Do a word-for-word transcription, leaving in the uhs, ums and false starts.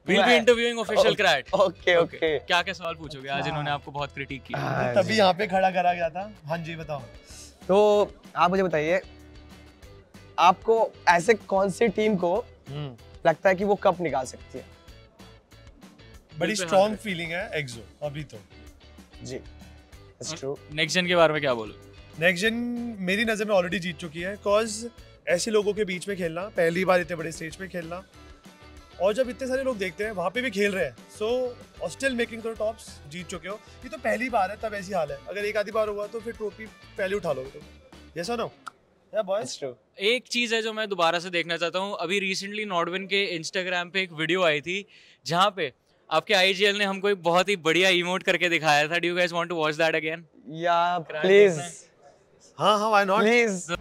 We'll be interviewing official Krat. Okay okay. क्या क्या सवाल पूछोगे आज इन्होंने आपको बहुत क्रिटिक किया? तभी यहाँ पे खड़ा करा गया था। हाँ जी बताओ। तो आप मुझे बताइए, आपको ऐसे कौन सी टीम को लगता है कि वो कप निकाल सकती है? बड़ी स्ट्रॉन्ग फीलिंग है एक्सो अभी तो। जी, that's true. नेक्स्ट जेन के बारे में क्या बोलो? नेक्स्ट जेन मेरी नज़र में ऑलरेडी जीत चुकी है, cause ऐसे लोगों के बीच में खेलना, पहली बार इतने बड़े स्टेज पे खेलना, और जब इतने सारे लोग देखते हैं वहाँ पे भी खेल रहे हैं, so still making the tops, जीत चुके हो। ये तो पहली बार है, तब ऐसी हाल है। अगर एक आधी बार हुआ तो फिर ट्रॉफी पहले उठा लोगे तो। यस और नो? या बॉयज? एक चीज है जो मैं दोबारा से देखना चाहता हूँ, अभी रिसेंटली नॉर्डविन के इंस्टाग्राम पे एक वीडियो आई थी जहाँ पे आपके आईजीएल ने हमको एक बहुत ही बढ़िया इमोट करके दिखाया था। Do you guys want to watch that again? या प्लीज। हाँ हाँ, व्हाई नॉट? प्लीज।